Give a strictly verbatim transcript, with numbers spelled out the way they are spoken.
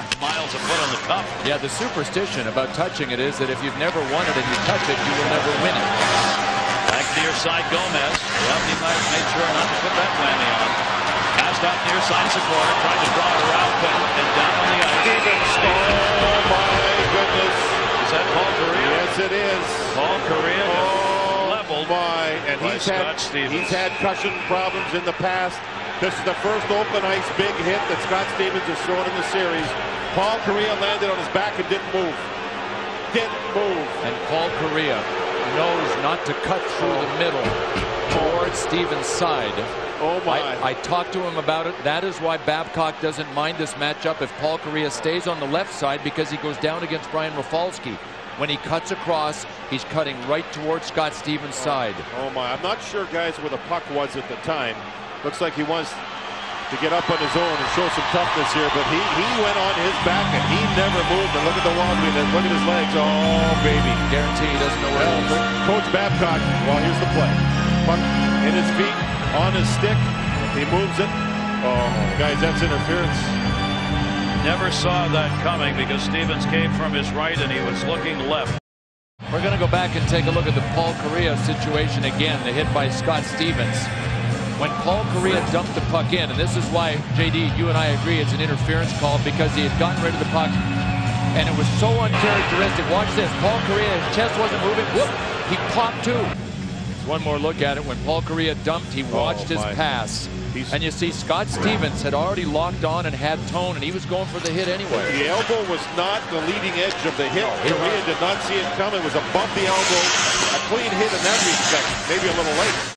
miles a foot on the cup. Yeah, the superstition about touching it is that if you've never won it and you touch it, you will never win it. Back near side Gomez. Well, he might make sure not to put that whammy on. Passed out near side Sikora, tried to draw it around, but and down on the ice. Stevens. Oh my goodness. Is that Paul Kariya? Yes, it is. Paul Kariya oh, leveled my. And by he's Scott had Stevens. he's had cushion problems in the past. This is the first open ice big hit that Scott Stevens has thrown in the series. Paul Kariya landed on his back and didn't move. Didn't move. And Paul Kariya knows not to cut through the middle towards Stevens' side. Oh my. I, I talked to him about it. That is why Babcock doesn't mind this matchup if Paul Kariya stays on the left side, because he goes down against Brian Rafalski. When he cuts across, he's cutting right towards Scott Stevens' side. Oh my. I'm not sure, guys, where the puck was at the time. Looks like he wants to get up on his own and show some toughness here, but he he went on his back and he never moved. And look at the wall, and look at his legs. Oh baby, Guarantee he doesn't know where well, it is. Coach Babcock. Well, here's the play. Puck in his feet, on his stick. He moves it. Oh, guys, that's interference. Never saw that coming because Stevens came from his right and he was looking left. We're going to go back and take a look at the Paul Kariya situation again. The hit by Scott Stevens. When Paul Kariya dumped the puck in, and this is why, J D, you and I agree it's an interference call, because he had gotten rid of the puck, and it was so uncharacteristic. Watch this. Paul Kariya, his chest wasn't moving. Whoop! He popped too. One more look at it. When Paul Kariya dumped, he watched oh his pass. He's... And you see Scott Stevens had already locked on and had tone, and he was going for the hit anyway. The elbow was not the leading edge of the hit. Kariya did not see it coming. It was a bumpy elbow. A clean hit in that respect. Maybe a little late.